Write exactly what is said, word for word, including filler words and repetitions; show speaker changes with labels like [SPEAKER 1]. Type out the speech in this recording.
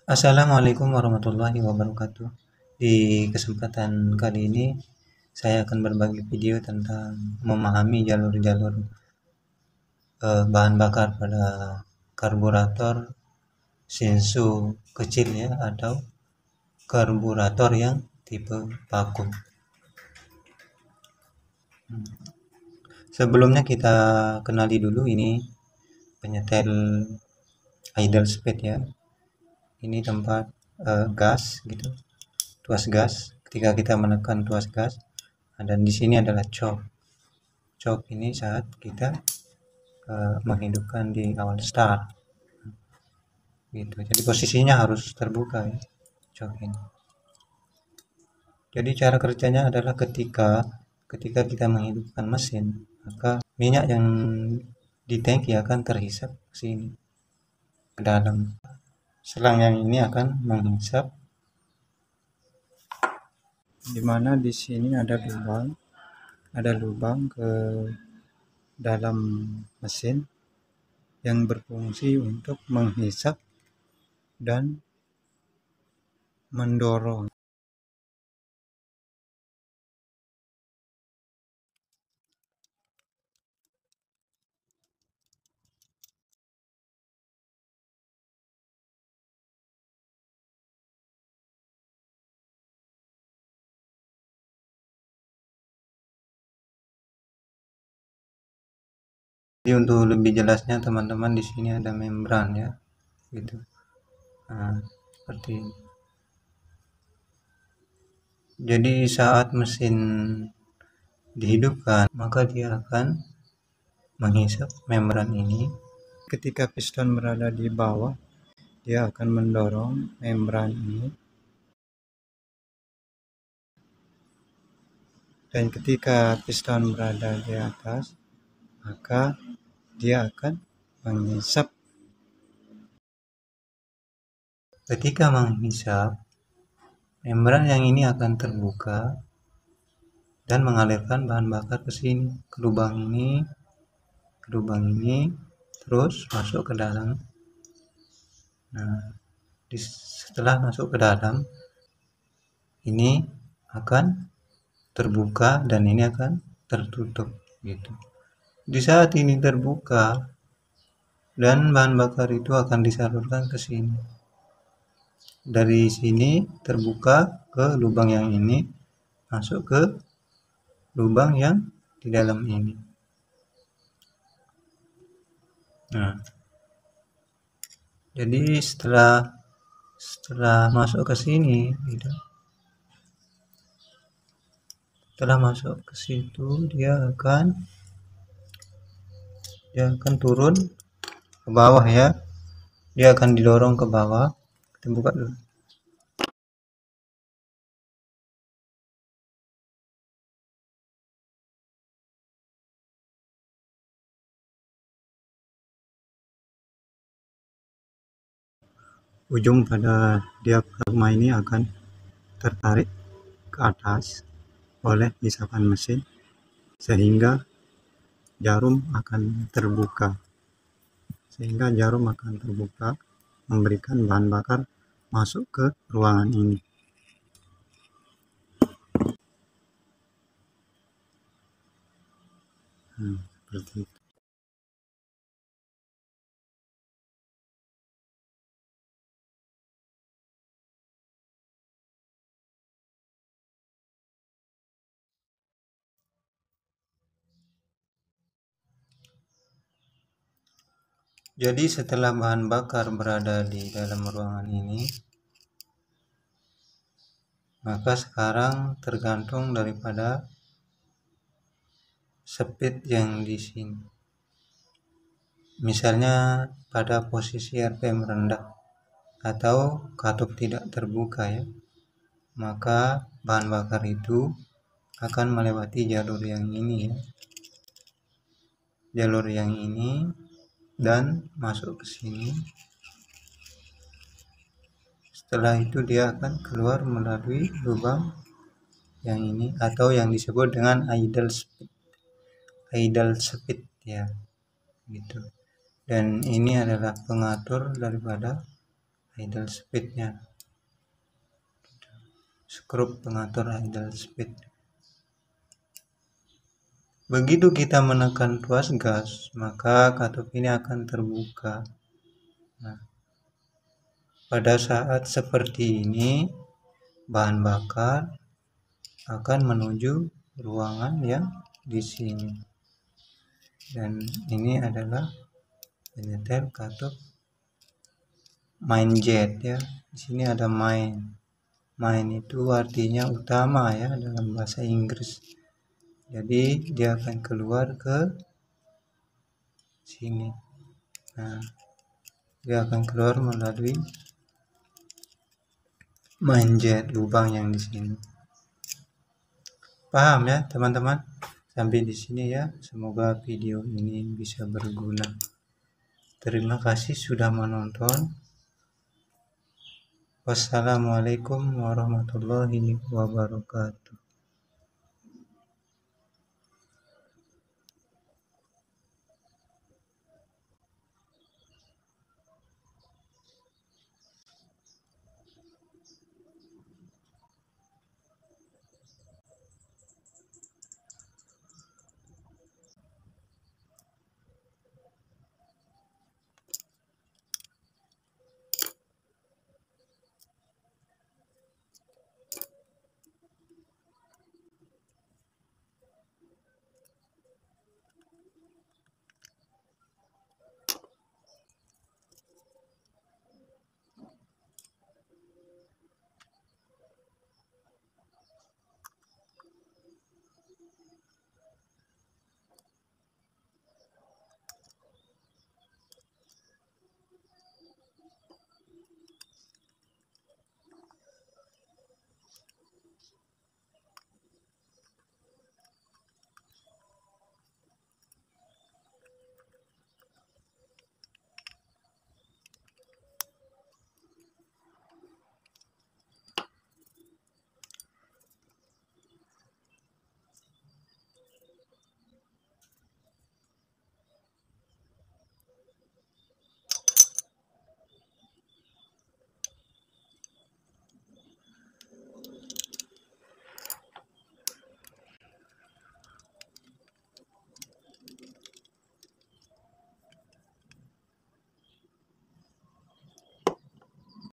[SPEAKER 1] Assalamualaikum warahmatullahi wabarakatuh. Di kesempatan kali ini, saya akan berbagi video tentang memahami jalur-jalur eh, bahan bakar pada karburator Shinsu kecil ya, atau karburator yang tipe vakum. Sebelumnya kita kenali dulu ini penyetel idle speed ya. Ini tempat eh, gas gitu, tuas gas. Ketika kita menekan tuas gas, dan di sini adalah choke. Choke ini saat kita uh, menghidupkan di awal start gitu. Jadi posisinya harus terbuka ya, choke ini. Jadi cara kerjanya adalah ketika ketika kita menghidupkan mesin, maka minyak yang di tangki akan terhisap ke sini, ke dalam. Selang yang ini akan menghisap, di mana di sini ada lubang, ada lubang ke dalam mesin yang berfungsi untuk menghisap dan mendorong. Jadi untuk lebih jelasnya teman-teman, di sini ada membran ya, gitu. Nah, seperti ini. Jadi saat mesin dihidupkan, maka dia akan menghisap membran ini. Ketika piston berada di bawah, dia akan mendorong membran ini. Dan ketika piston berada di atas, maka dia akan menghisap. Ketika menghisap, membran yang ini akan terbuka dan mengalirkan bahan bakar ke sini, ke lubang ini, ke lubang ini, terus masuk ke dalam. Nah, di, setelah masuk ke dalam, ini akan terbuka dan ini akan tertutup gitu. Di saat ini terbuka dan bahan bakar itu akan disalurkan ke sini. Dari sini terbuka ke lubang yang ini, masuk ke lubang yang di dalam ini. Nah, jadi setelah setelah masuk ke sini gitu, setelah masuk ke situ dia akan dia akan turun ke bawah ya, dia akan didorong ke bawah. Kita buka dulu. Ujung pada diafragma ini akan tertarik ke atas oleh isapan mesin sehingga jarum akan terbuka sehingga jarum akan terbuka memberikan bahan bakar masuk ke ruangan ini. Hmm, seperti itu. Jadi setelah bahan bakar berada di dalam ruangan ini, maka sekarang tergantung daripada speed yang di sini. Misalnya pada posisi R P M rendah atau katup tidak terbuka ya, maka bahan bakar itu akan melewati jalur yang ini ya, jalur yang ini dan masuk ke sini. Setelah itu dia akan keluar melalui lubang yang ini atau yang disebut dengan idle speed, idle speed ya, gitu. Dan ini adalah pengatur daripada idle speednya, skrup pengatur idle speed. Begitu kita menekan tuas gas, maka katup ini akan terbuka. Nah, pada saat seperti ini bahan bakar akan menuju ruangan yang di sini, dan ini adalah penyetel katup main jet ya. Di sini ada main. Main itu artinya utama ya dalam bahasa Inggris. Jadi dia akan keluar ke sini. Nah, dia akan keluar melalui main jet, lubang yang di sini. Paham ya teman-teman? Sampai di sini ya. Semoga video ini bisa berguna. Terima kasih sudah menonton. Wassalamualaikum warahmatullahi wabarakatuh.